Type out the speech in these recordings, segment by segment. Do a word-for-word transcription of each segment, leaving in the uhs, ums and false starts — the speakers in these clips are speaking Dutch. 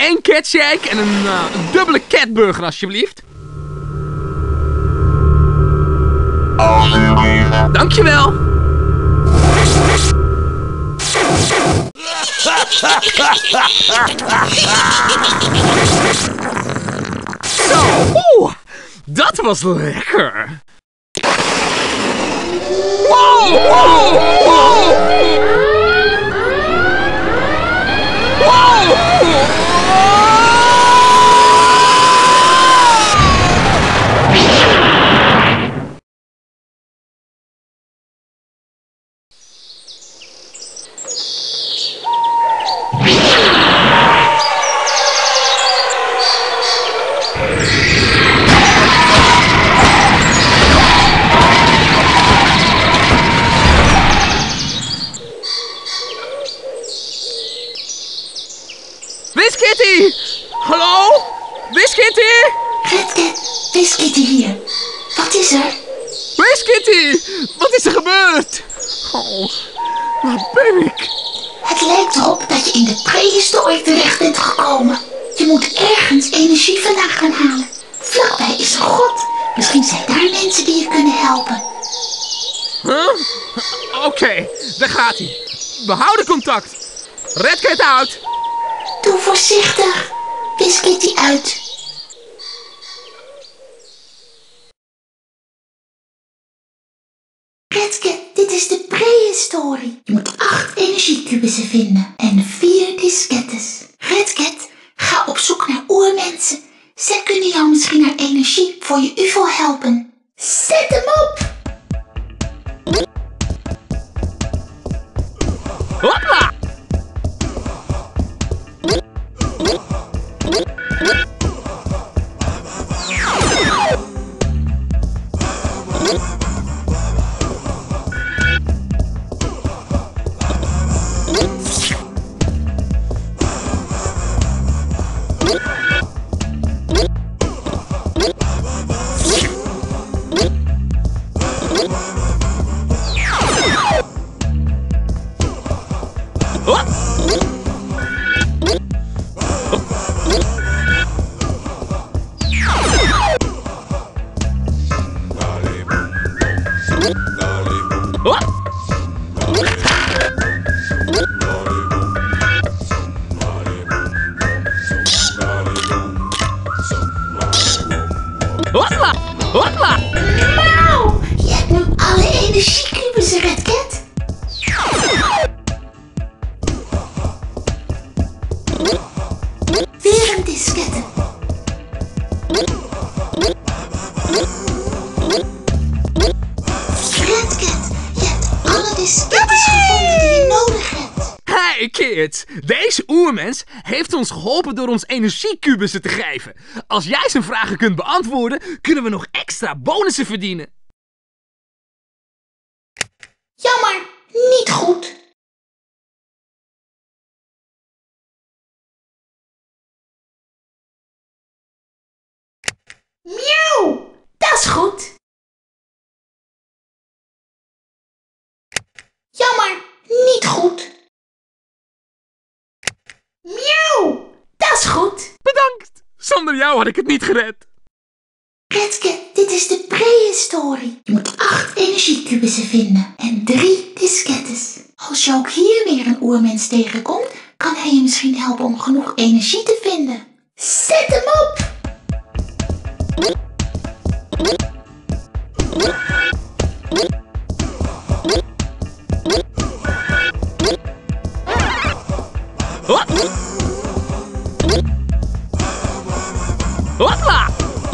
één catshake en een, uh, een dubbele catburger alsjeblieft. Dankjewel. Zo, oeh, dat was lekker. Wow, wow, wow. Wow. WizKitty! Hallo? WizKitty! Redcat, WizKitty hier. Wat is er? WizKitty! Wat is er gebeurd? Oh, waar ben ik? Het lijkt erop dat je in de prehistorie terecht bent gekomen. Je moet ergens energie vandaan gaan halen. Vlakbij is een god. Misschien zijn daar mensen die je kunnen helpen. Huh? Oké, okay, daar gaat hij. We houden contact. Redcat uit. Doe voorzichtig. WizKitty uit. Redcat, dit is de prehistorie. Je moet acht energiekubussen vinden en vier diskettes. Redcat, ga op zoek naar oermensen. Zij kunnen jou misschien naar energie voor je U F O helpen. Zet hem op! Hopla! Hopla! Hopla! Wauw! Je hebt nu alle energiekubussen, Redcat. Weer een diskette. Redcat, je hebt alle diskettes gevonden die je nodig hebt. Hey kids, deze oermens heeft ons geholpen door ons energiekubussen te geven. Als jij zijn vragen kunt beantwoorden, kunnen we nog extra bonussen verdienen. Jammer, niet goed. Miauw, dat is goed. Jammer, niet goed. Miauw, dat is goed. Bedankt, zonder jou had ik het niet gered. Redcat, dit is de prehistorie. Je moet acht energiekubussen vinden en drie diskettes. Als je ook hier weer een oermens tegenkomt, kan hij je misschien helpen om genoeg energie te vinden. Zet hem op! Hop. Hopla!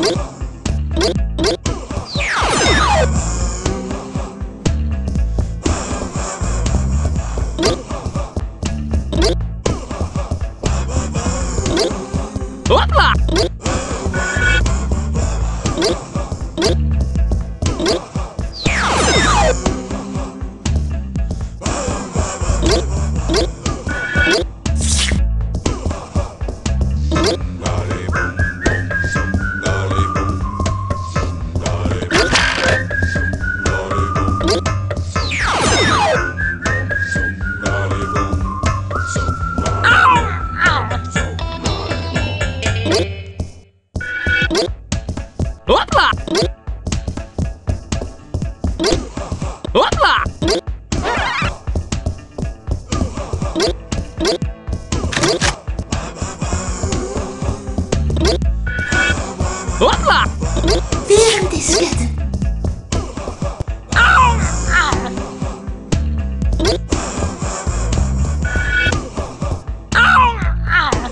Hopla! Hopla! Weer een diskette. Au! Au! Au! Au!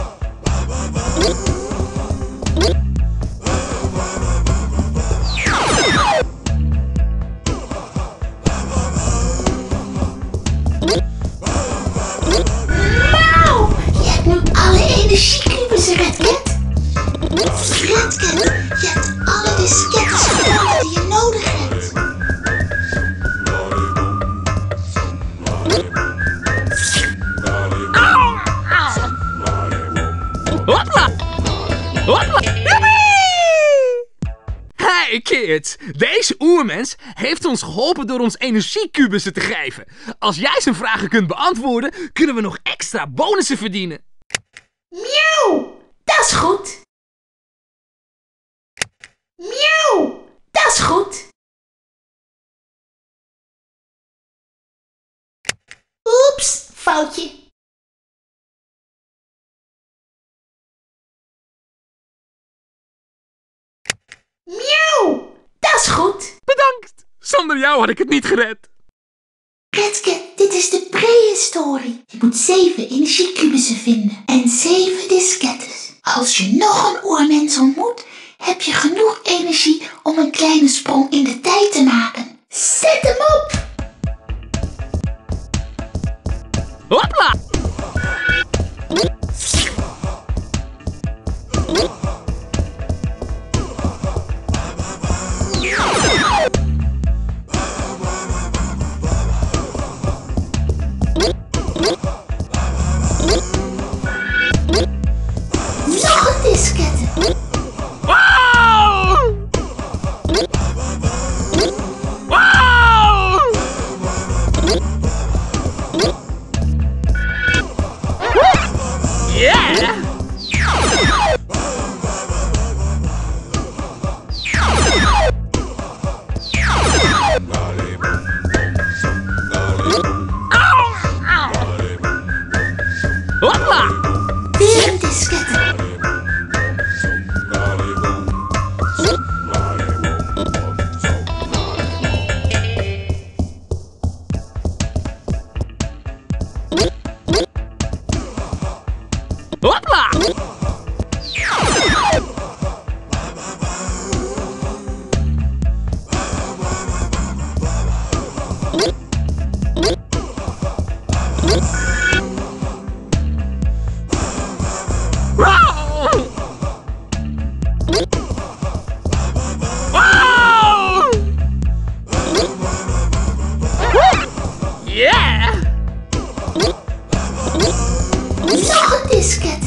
Wauw! Je hebt nu alle energiekubussen, Redcat. Redcat, je hebt alle diskettes gevonden die je nodig hebt. Au! Au! Hopla! Hopla! Joepie! Hey kids, deze oermens heeft ons geholpen door ons energiekubussen te geven. Als jij zijn vragen kunt beantwoorden, kunnen we nog extra bonussen verdienen. Miauw, dat is goed. Miauw, dat is goed. Oeps, foutje. Miauw, dat is goed. Bedankt! Zonder jou had ik het niet gered. Redcat, dit is de prehistorie. Je moet zeven energiekubussen vinden en zeven diskettes. Als je nog een oermens ontmoet, heb je genoeg energie om een kleine sprong in de tijd te maken. Zet hem op! Hopla! Nog een diskette. Wow! Wow! Yeah! Au! Au! Hopla! Weer een diskette. Hopla! Wow! Wow! Yeah! Nog een diskette.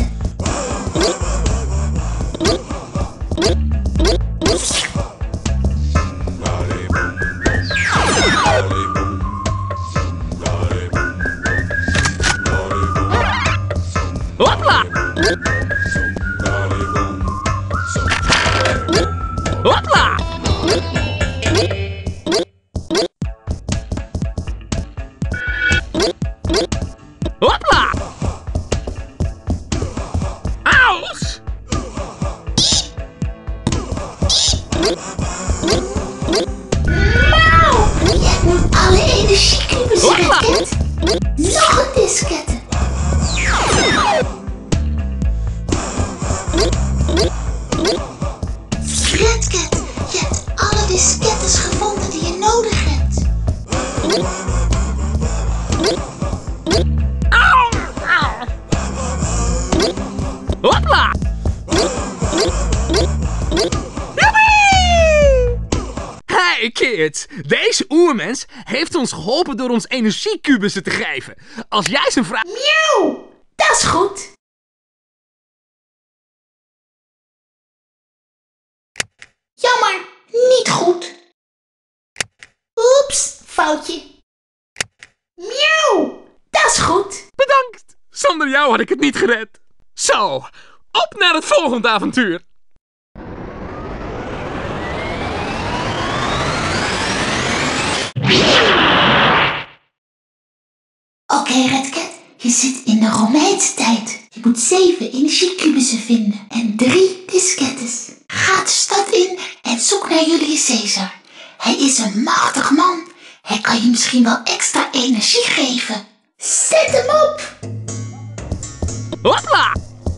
Hopla! Hopla! Hopla! Aus! Wauw! Je hebt nu alle energiekubussen, Hopla! Redcat. Nog een diskette. Redcat, je hebt alle diskettes gevonden die je nodig hebt. Au! Au! Hopla! Joepie! Hey kids, deze oermens heeft ons geholpen door ons energiekubussen te geven. Als jij zijn vraag... Miauw, dat is goed. Jammer, niet goed. Oeps, foutje. Miauw, dat is goed. Bedankt! Zonder jou had ik het niet gered. Zo, op naar het volgende avontuur. Oké, Redcat, je zit in de Romeinse tijd. Je moet zeven energiekubussen vinden en drie diskettes. Ga de stad in en zoek naar Julius Caesar. Hij is een machtig man. Hij kan je misschien wel extra energie geven. Zet hem op! Hopla!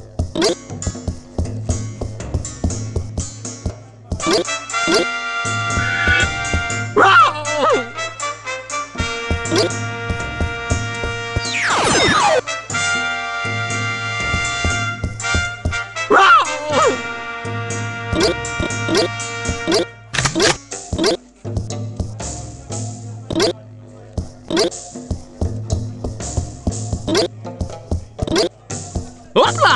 Hopla!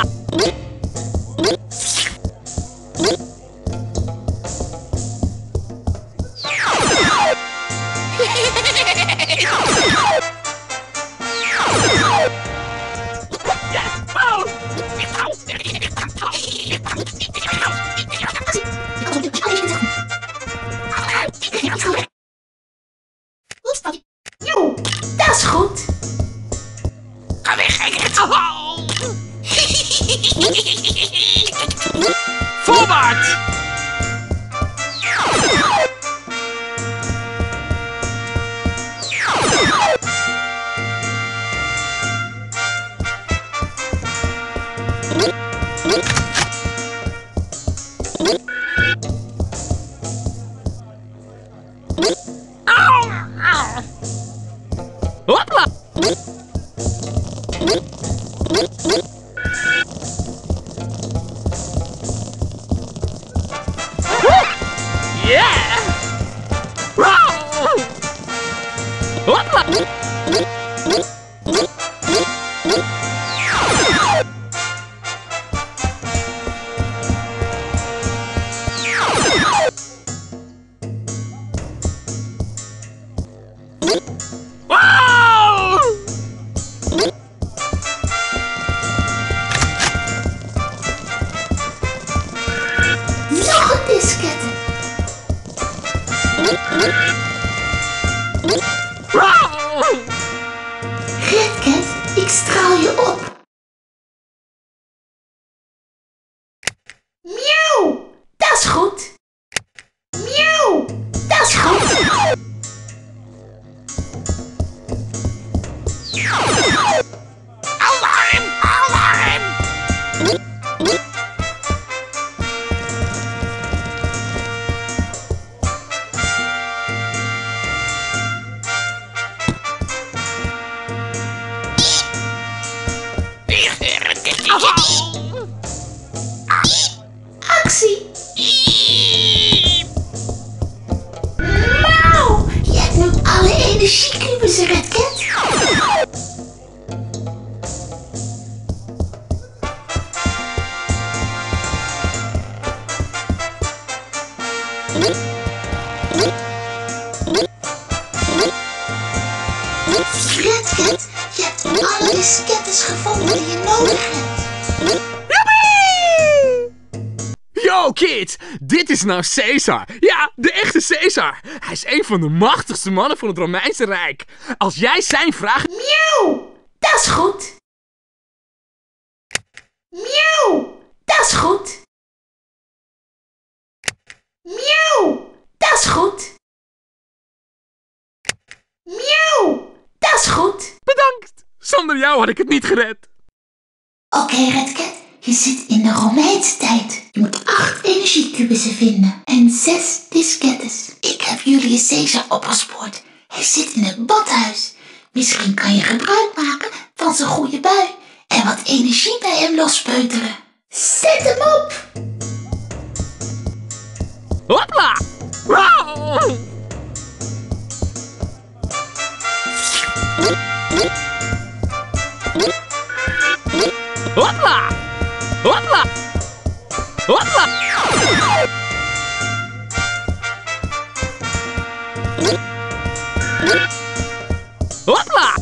Jo, dat is goed. Ga weg, Hagrid! Voorwaarts! Hopla! Yeah! Hopla! Wow! Nog een diskette. Redcat, ik straal je op. Miauw, dat is goed. Miauw, dat is goed. Alarm! Alarm! Actie. Miauw, je hebt nu alle energiekubussen, Redcat. Redcat, je hebt alle diskettes gevonden die je nodig hebt. Yo, kids! Dit is nou Caesar. Ja, de echte Caesar. Hij is een van de machtigste mannen van het Romeinse Rijk. Als jij zijn vraag... Miauw, dat is goed. Miauw, dat is goed. Miauw, dat is goed. Miauw, dat is goed. Bedankt! Zonder jou had ik het niet gered. Oké, Redcat, je zit in de Romeinse tijd. Je moet acht energiekubussen vinden en zes diskettes. Ik heb Julius Caesar opgespoord. Hij zit in het badhuis. Misschien kan je gebruik maken van zijn goede bui en wat energie bij hem lospeuteren. Zet hem op! Hopla! Wow! Hopla! Hopla! Hopla! Hopla!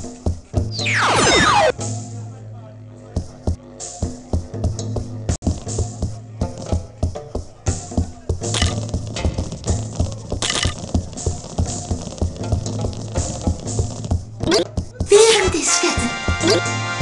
Weer een diskette.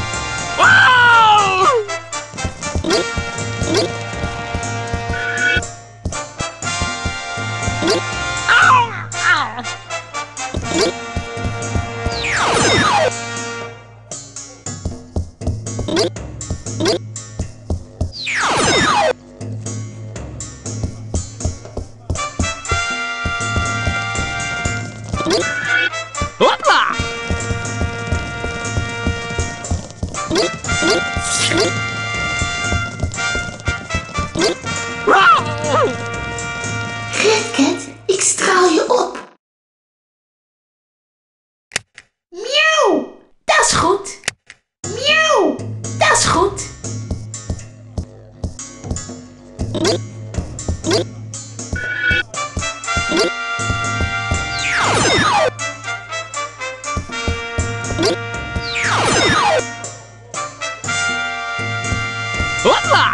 Hopla! Redcat, ik straal je op. Miauw, dat is goed. Miauw, dat is goed. Hopla!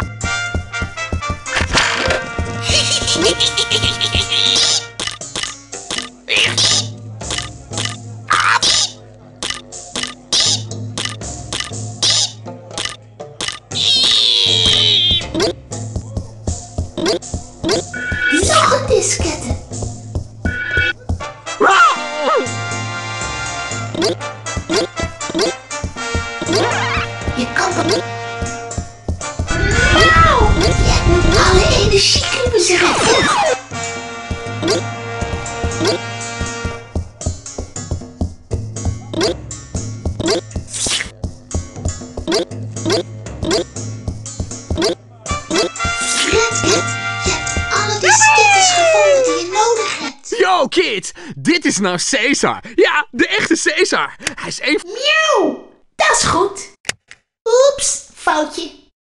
Nog een diskette. Je kan het. Miauw, je hebt nu alle energiekubus, Redcat. Yo, kids, dit is nou Caesar. Ja, de echte Caesar. Hij is een... Miauw, dat is goed. Oeps, foutje.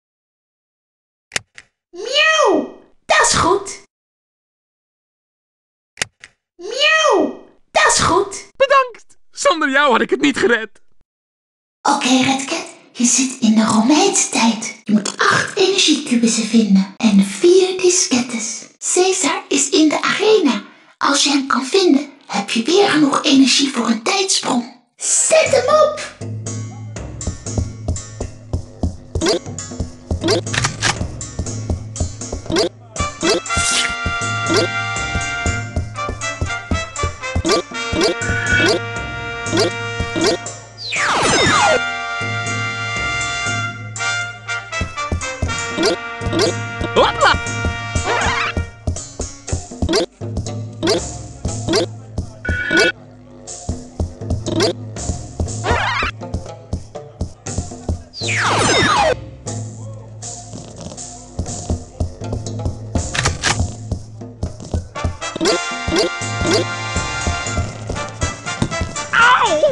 Miauw, dat is goed. Miauw, dat is goed. Bedankt. Zonder jou had ik het niet gered. Oké, okay, Redcat, je zit in de Romeinse tijd. Je moet acht energiekubussen vinden en vier diskettes. Caesar is in de arena. Als je hem kan vinden, heb je weer genoeg energie voor een tijdsprong. Zet hem op! Hopla! Auw!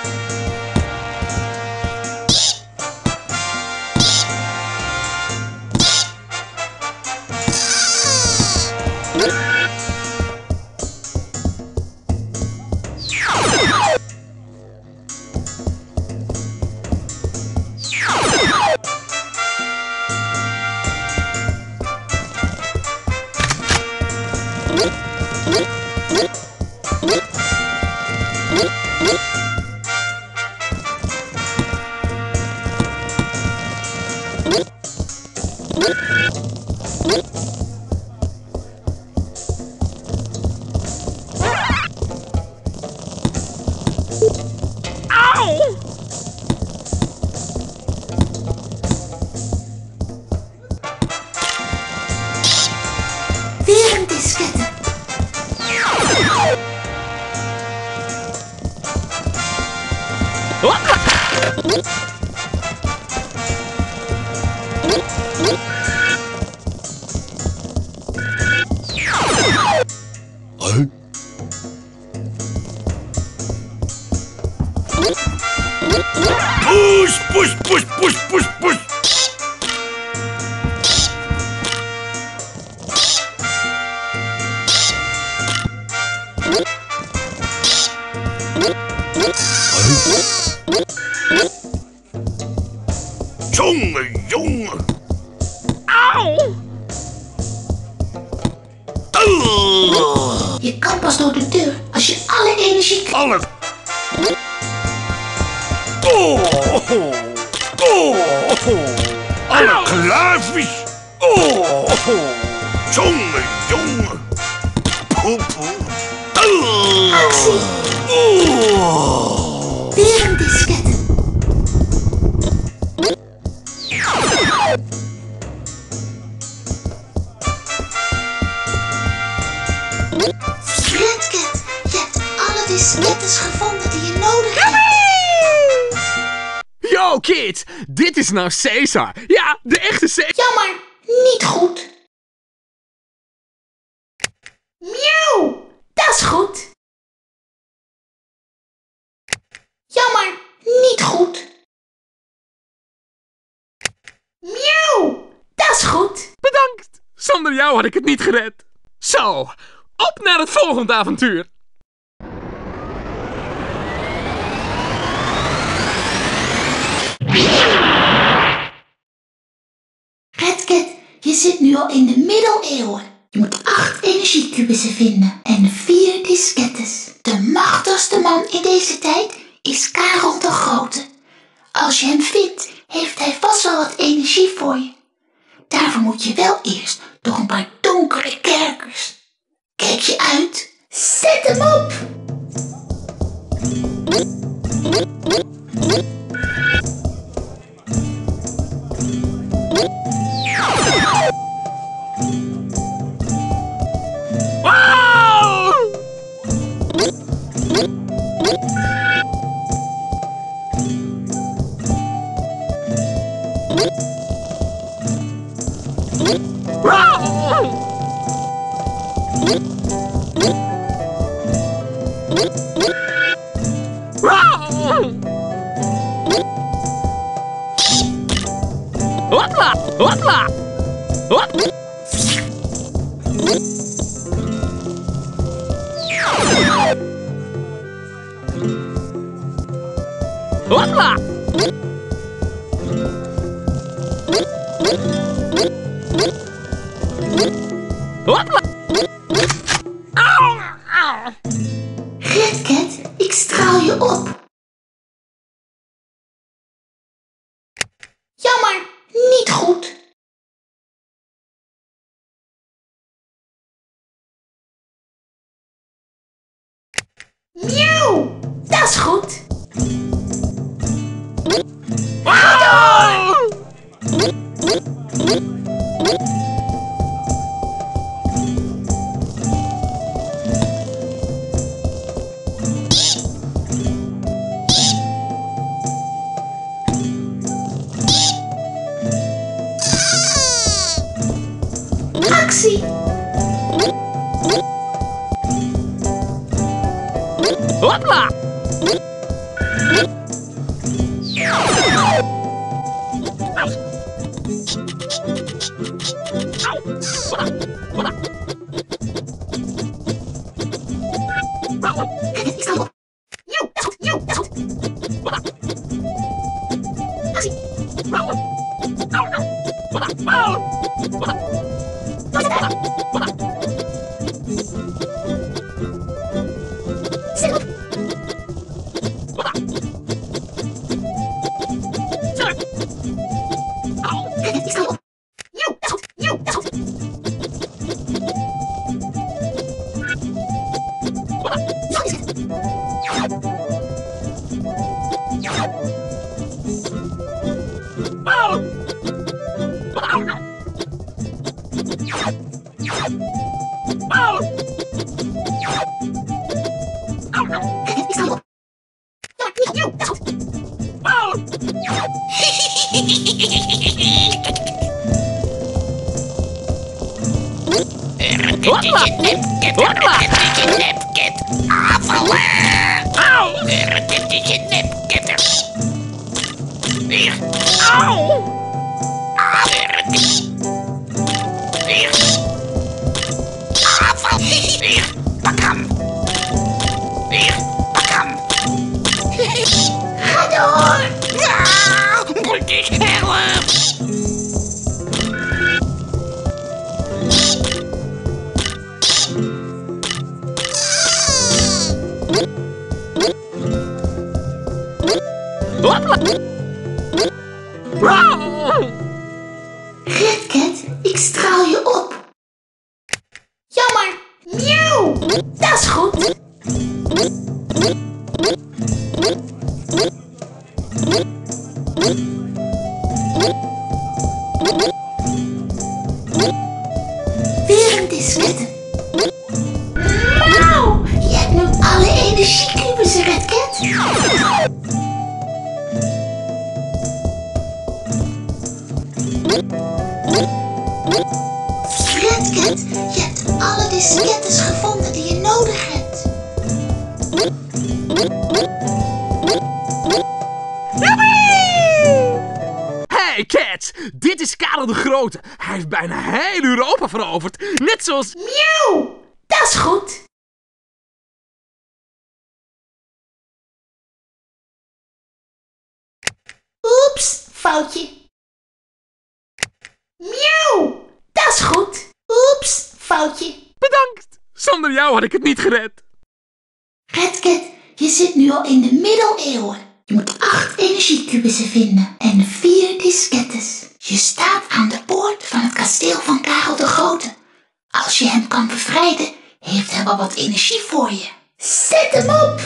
Auw! Weer een diskette. Hopla! Huh? Push, push, push, push, push, push. Jongen, jongen. Auw! Uh, Je kan pas door de deur als je alle energie krijgt. Alle. Oh, oh, oh. Alle klaarvis. Oh, jongen, jongen. Poe, poe. Uh, Actie. oh. Weer een diskette. Wow, kids. Dit is nou Caesar. Ja, de echte Caesar. Jammer, niet goed. Miauw, dat is goed. Jammer, niet goed. Miauw, dat is goed. Bedankt. Zonder jou had ik het niet gered. Zo, op naar het volgende avontuur. Redcat, je zit nu al in de middeleeuwen. Je moet acht energiekubussen vinden en vier diskettes. De machtigste man in deze tijd is Karel de Grote. Als je hem vindt, heeft hij vast wel wat energie voor je. Daarvoor moet je wel eerst door een paar donkere kerkers. Kijk je uit, zet hem op! Hopla! Hopla! Hop! Hopla! Hopla! Au! Au! Redcat, ik straal je op. Jammer, niet goed. Miauw, dat is goed. Au! Actie. Hopla! Ik sta op. Miauw, dat is goed. Miauw, dat is goed. Actie. Zet hem op. Ik sta op. Miauw, dat is goed. Miauw, dat is goed. Zo is het. Ik sta op. Ja, niet. Miauw, dat is goed. Hopla! Hopla! Au! Au! Ga door. Moet ik helpen? Hopla! Au! Redcat, ik straal je op. Jammer. Miauw, dat is goed. Weer een diskette. Wauw, je hebt nu alle energiekubussen, Redcat. Redcat, je hebt alle diskettes gevonden die je nodig hebt. Hey Cat, dit is Karel de Grote. Hij heeft bijna heel Europa veroverd. Net zoals... Miauw, dat is goed. Oeps, foutje. Miauw, dat is goed. Oeps, foutje. Bedankt. Zonder jou had ik het niet gered. Redcat, je zit nu al in de middeleeuwen. Je moet acht energiekubussen vinden en vier diskettes. Je staat aan de poort van het kasteel van Karel de Grote. Als je hem kan bevrijden, heeft hij wel wat energie voor je. Zet hem op!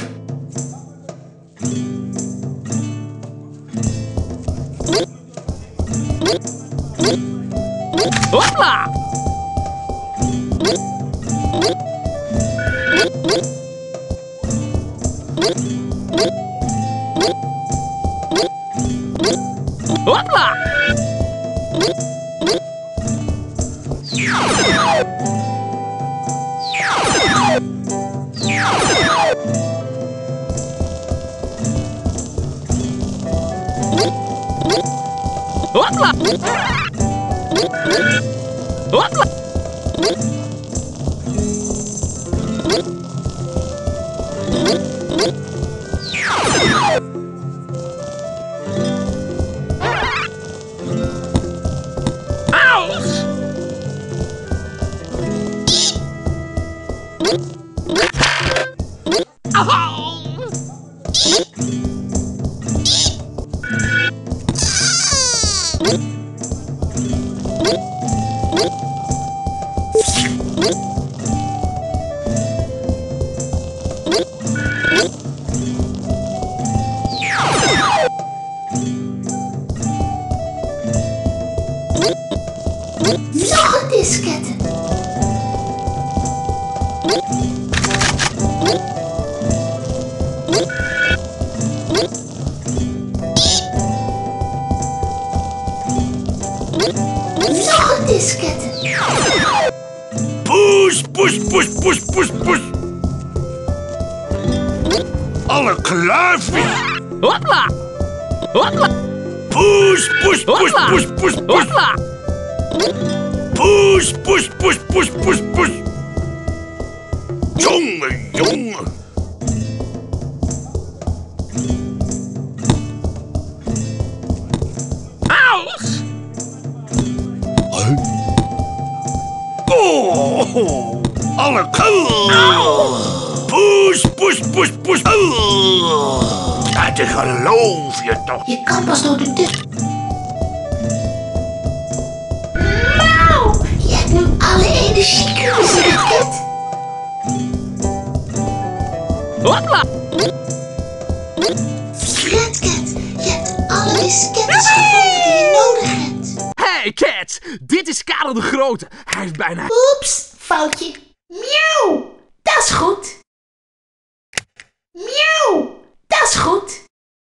Hopla! Hopla! Hopla! Hopla! Nog een diskette. Nog een diskette. Poes, poes, poes, poes, poes, poes. Alle kluifjes. Hopla! Hopla! Poes, poes, poes, Hopla! poes, poes, poes. Hopla! Poes, poes, poes, poes, poes, poes. Jongen, jongen. Aus! Oh, alle kluifjes. Poes, poes, poes, poes. Ja, dat geloof je toch. Je kan pas door de deur. Nou, je hebt nu alle energiekubussen, Redcat. Hopla! Redcat, je hebt alle diskettes gevonden die je nodig hebt. Hey Cat, dit is Karel de Grote. Hij heeft bijna... Oeps, foutje. Miauw, dat is goed. Miauw, dat is goed.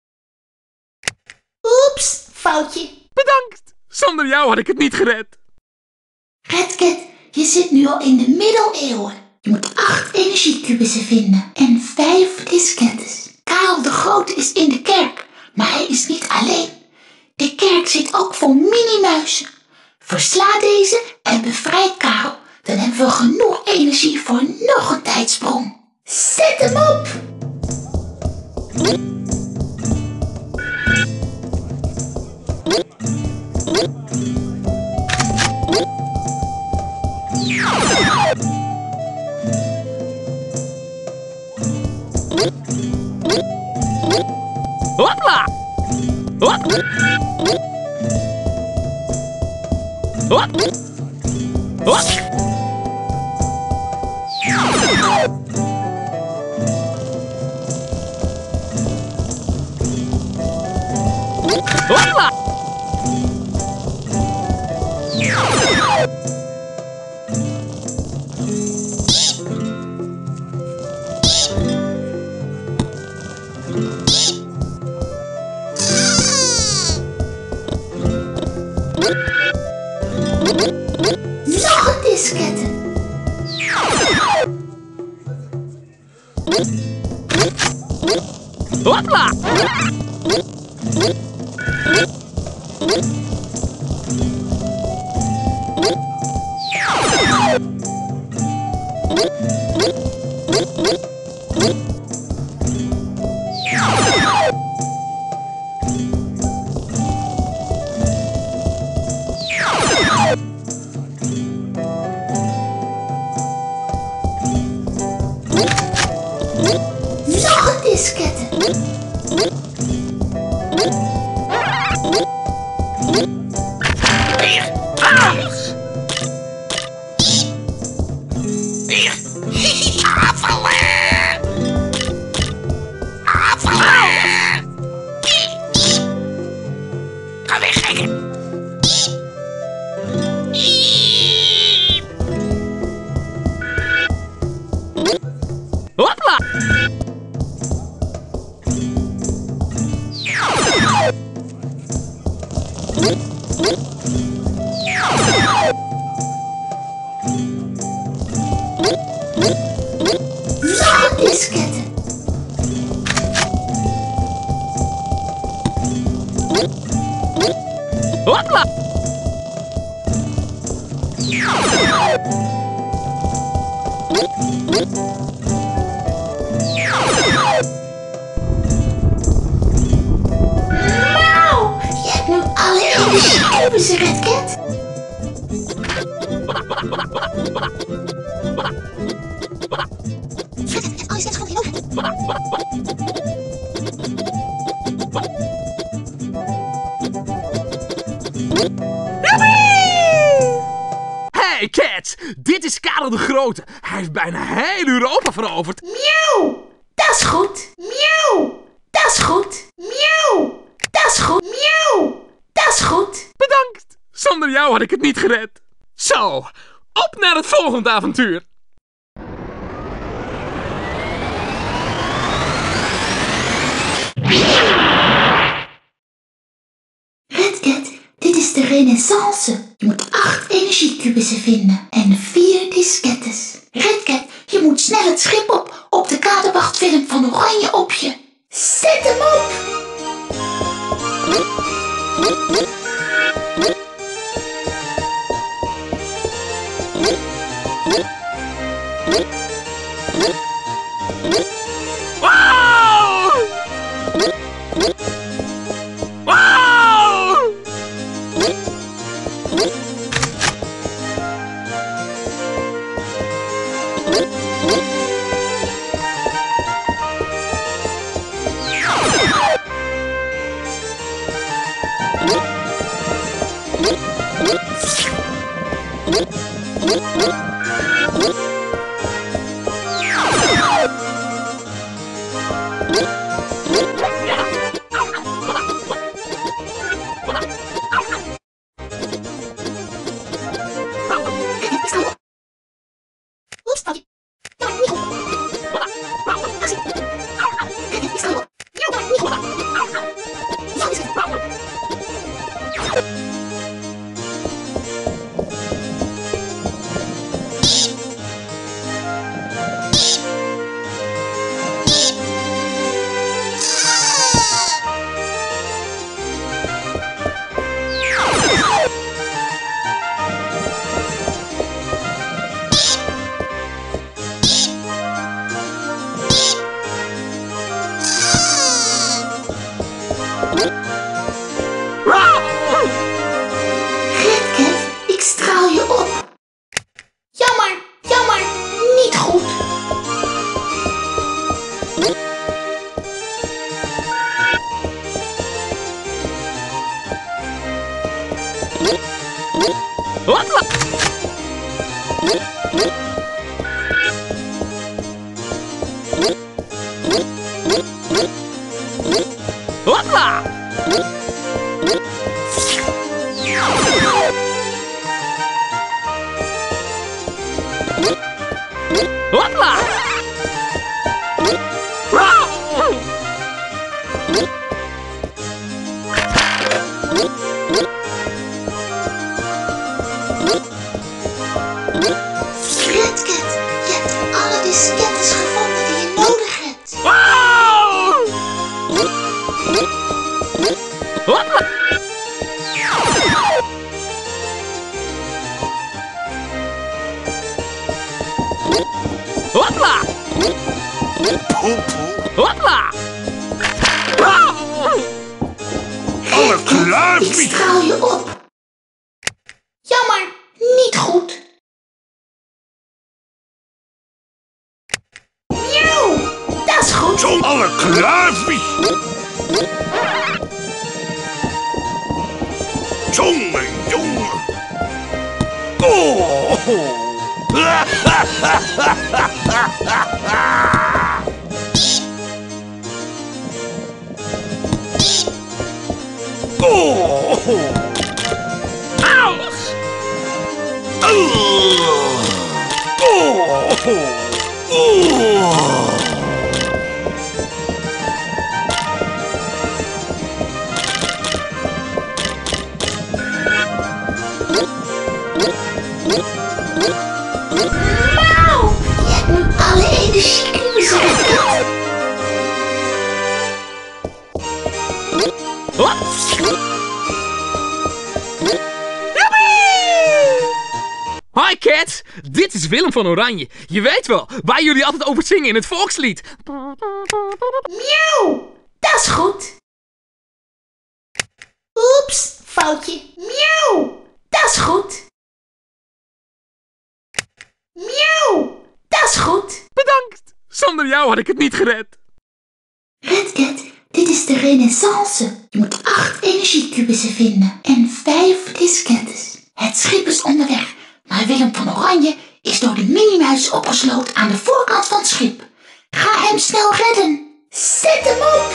Oeps, foutje. Bedankt. Zonder jou had ik het niet gered. Redcat, je zit nu al in de middeleeuwen. Je moet acht energiekubussen vinden en vijf diskettes. Karel de Grote is in de kerk, maar hij is niet alleen. De kerk zit ook vol minimuizen. Versla deze en bevrijd Karel. Dan hebben we genoeg energie voor nog een tijdsprong. Zet hem op! Hopla! Hop! Hop! Hop! Hopla! Nog een diskette. Hier. Alles. Hier. Afvallen. Afvallen. Ga weg, gekken. Hopla! Nog een diskette. Hopla! Nou, je hebt nu alle energiekubussen, Redcat. Redcat, alles net gewoon heel Hey Cats, dit is Karel de Grote. Hij heeft bijna heel Europa veroverd. Miauw, dat is goed. Miauw, dat is goed. Miauw, dat is goed. Miauw, dat is goed. Bedankt. Zonder jou had ik het niet gered. Zo, op naar het volgende avontuur. Redcat, dit is de renaissance. Je moet acht energiekubussen vinden en vier diskettes. Redcat, je moet snel het schip op, op de kaderwachtfilm van Oranje op je. Zet hem op! Wow! Wow! Redcat, ik straal je op. Jammer, jammer, niet goed. Hopla! Hopla! Hopla! Redcat, je hebt alle diskettes gevonden die je nodig hebt. Wow! Hopla! Hopla! Poe, poe. Hopla! Au! Alle Ik kluifjes. straal je op. Jammer, niet goed. Miauw, dat is goed. Zo alle kluifjes. Jongen, jongen. Oh. Oh. Au! Oh. Oh. Wauw, je hebt nu alle energiekube's eruit. Hop! Hi kids, dit is Willem van Oranje. Je weet wel, waar jullie altijd over zingen in het volkslied. Miauw, dat is goed. Oeps, foutje. Miauw, dat is goed. Miauw, dat is goed. Bedankt, zonder jou had ik het niet gered. Redcat, dit is de renaissance. Je moet acht energiekubussen vinden en vijf diskettes. Het schip is onderweg, maar Willem van Oranje is door de minimuis opgesloten aan de voorkant van het schip. Ga hem snel redden. Zet hem op.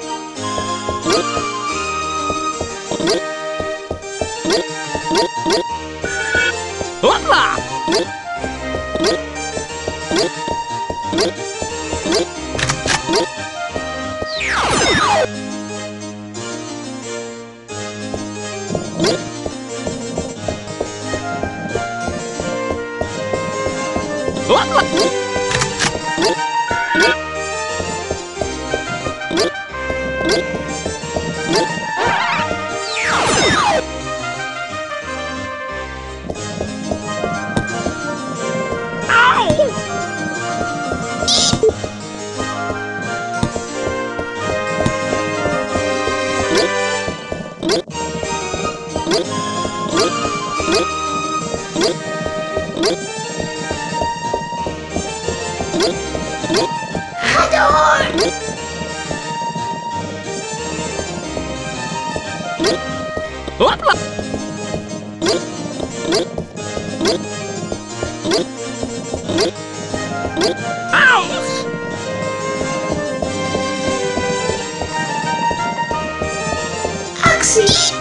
Hopla! Hopla! Au! Ga door. Hopla! Au! Actie.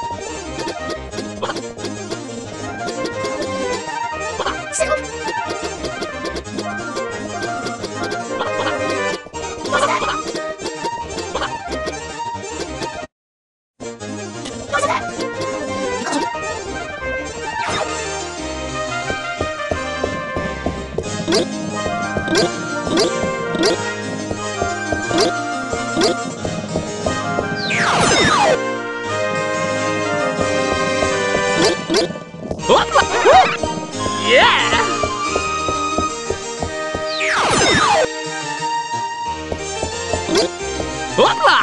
Stop. Hopla! Yeah! Hopla!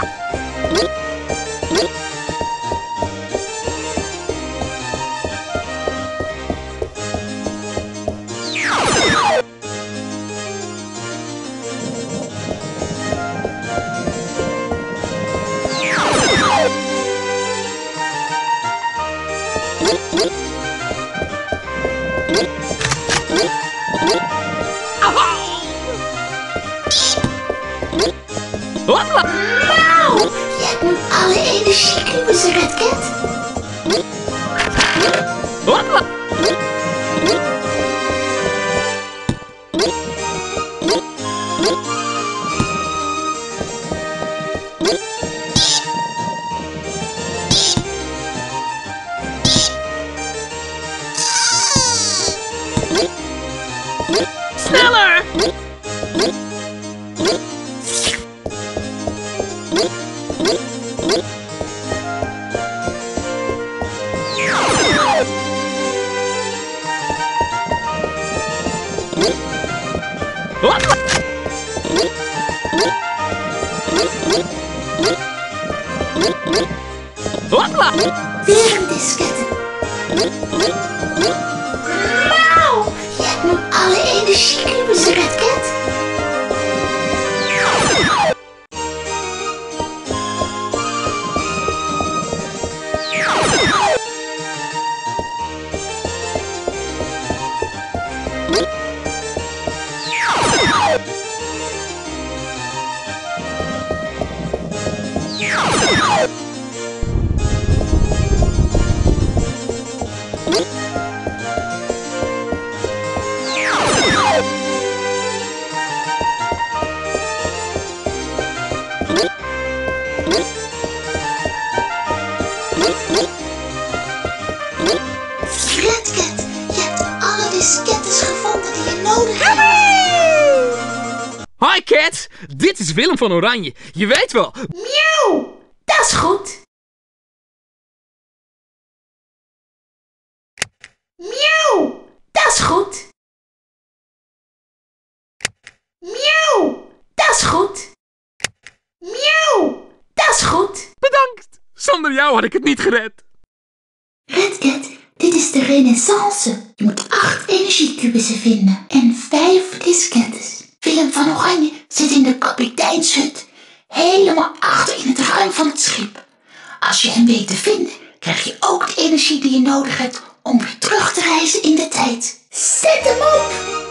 Hopla! Nou, je hebt nu alle energiekubussen, Red Cat. Hopla! Sneller! Hopla! Hopla! Weer een diskette. Nou, je hebt nu alle energiekubussen, Red Cat. Red Cat, je hebt alle diskettes gevonden die je nodig hebt. Hi Cat, dit is Willem van Oranje. Je weet wel. Miauw, dat is goed. Miauw, dat is goed. Miauw, dat is goed. Miauw, dat is goed. Bedankt. Zonder jou had ik het niet gered. Red Cat, dit is de renaissance. Je moet acht energiekubussen vinden en vijf diskettes. Willem van Oranje zit in de kapiteinshut, helemaal achter in het ruim van het schip. Als je hem weet te vinden, krijg je ook de energie die je nodig hebt om weer terug te reizen in de tijd. Zet hem op!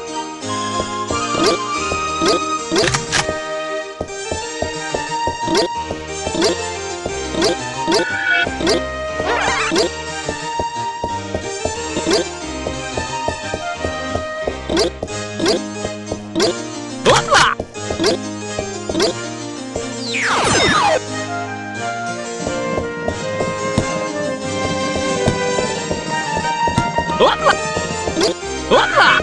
Hopla! Hopla! Hopla!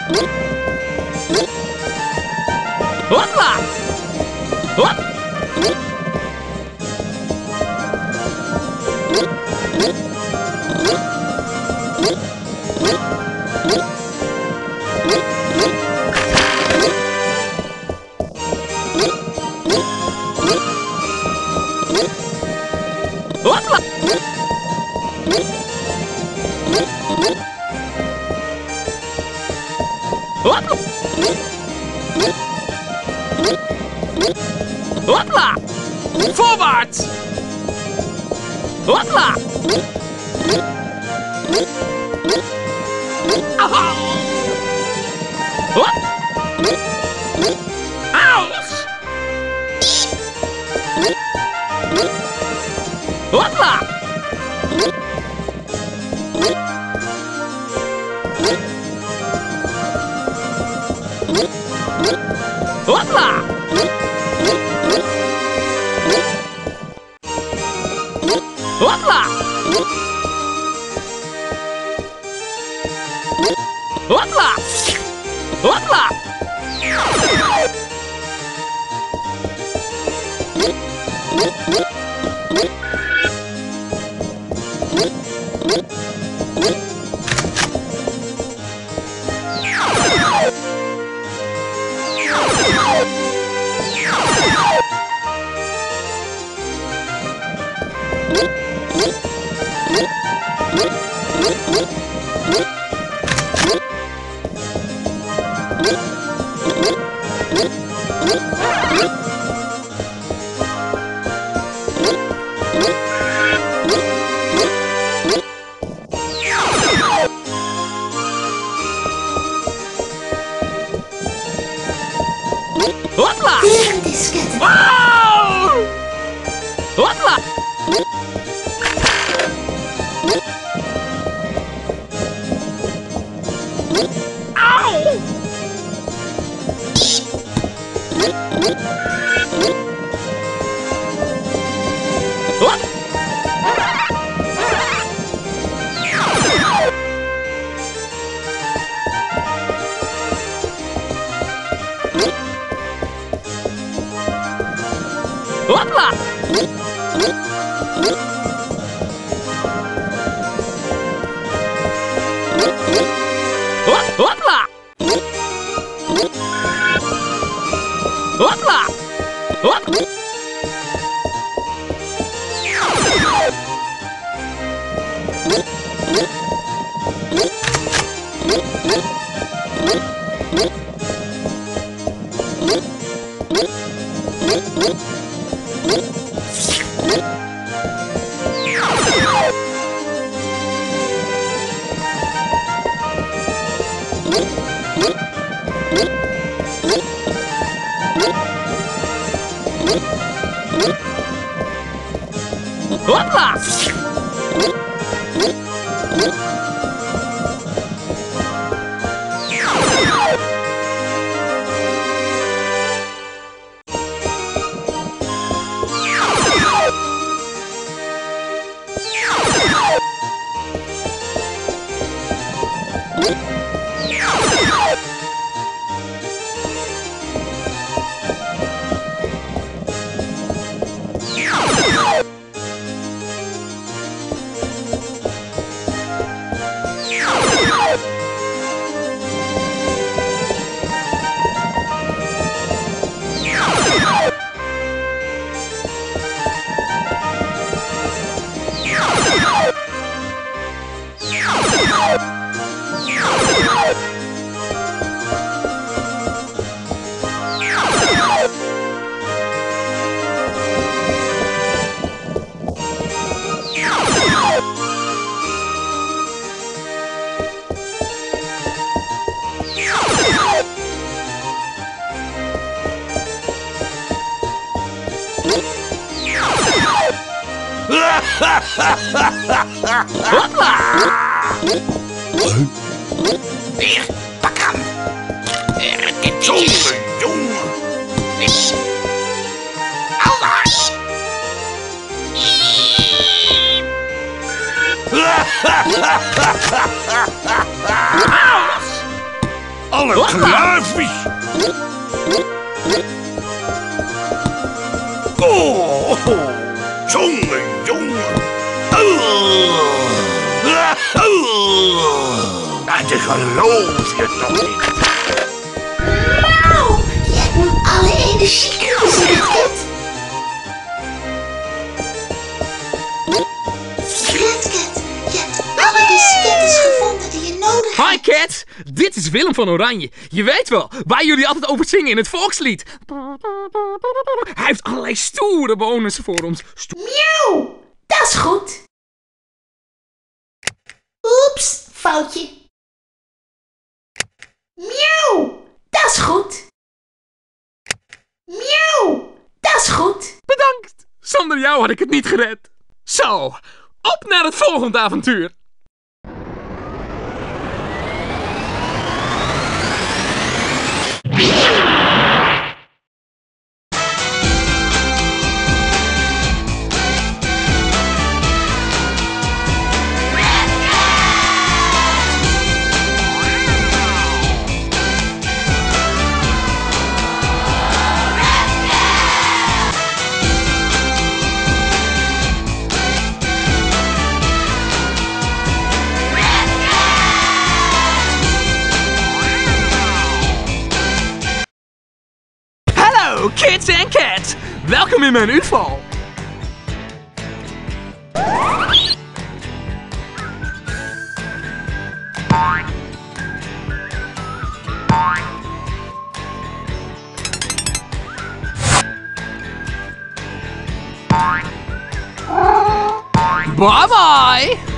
Hopla! Hop! Hopla! Hopla! Hopla! Voorwaarts! Hopla! Aha! Hop! Aus! Hopla! Hopla! Hopla! Hopla! Hopla! Hop. Hopla! Hop, hopla! Hopla! Hop! Hopla! Hier, pak hem. Jongen, jongen. Allah. Alle klaarvis. Oh, jongen, jongen. Dat geloof je toch niet? Nou, je hebt nu alle energiekuren, Redcat. Redcat, je hebt alle diskettes gevonden die je nodig hebt. Hi Cat, dit is Willem van Oranje. Je weet wel, waar jullie altijd over zingen in het volkslied. Hij heeft allerlei stoere bewoners voor ons. Sto Miauw, dat is goed. Oeps, foutje. Miauw, dat is goed. Miauw, dat is goed. Bedankt, zonder jou had ik het niet gered. Zo, op naar het volgende avontuur. Hallo kids en cats, welkom in mijn U F O. Bye bye.